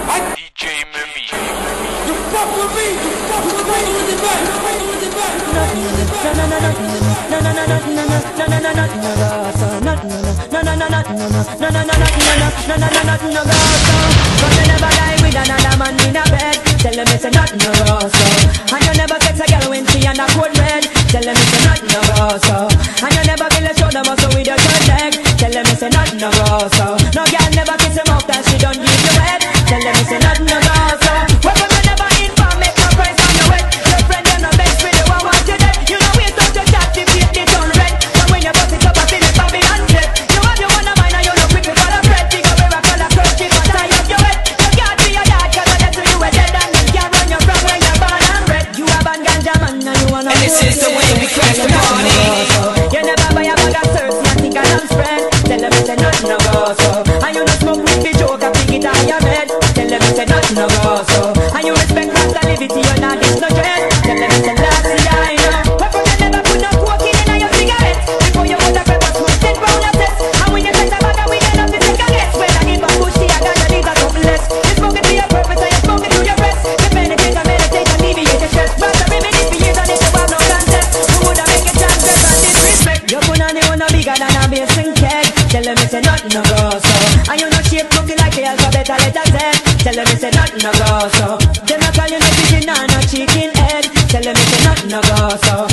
DJ Mimi. You fuck with me, you fuck with me. With the back, with the back. Tell them it's a nothing no go so. And you never sex a girl when she and a cold red. Tell them it's a nothing no go so. And you never feel a shoulder muscle with your third leg. Tell them it's a nothing no go so. No girl never kiss him out that she don't give you head. Tell them it's a nothing no go so. Well, you never inform, make no price on your head. Your friend you're not best with the one want you dead. You know we don't just activate the gun red. So when you bust it up I feel it Babylon jet. You have your one of mine and you know quick for the bread. Figure where I call a crush, keep on tie up your head. You can't be a dad cause I let you a dead. And this is the way we crash the party. You never buy a bag of surf, you think I don't spread. Tell them it's a nothing no go so. And you no smoke with the joke, I pick it on your bed. Tell them it's a nothing no go so. And you respect masculinity, you're not this no dread. Tell them it's a nasty, I know. But you never put no cocaine in your cigarette. Before you put a pepper smoke, then round your test. And when you take a bag of weed, up the second guess. When I give a push, I got your need a couple less. You smoke it to your purpose, and you smoke it to your breast. You meditate, alleviate the stress. But the remedy for years on it, you have no contest. You woulda make a chance, and disrespect. You put on the one no bigger than a basin keg. Tell them it's a nothing no go so. And you know shape looking like the alphabet a letter Z. Tell them it's a nothing no go so. Them a call you no pigeon and no chicken head. Tell them it's a nothing no go so.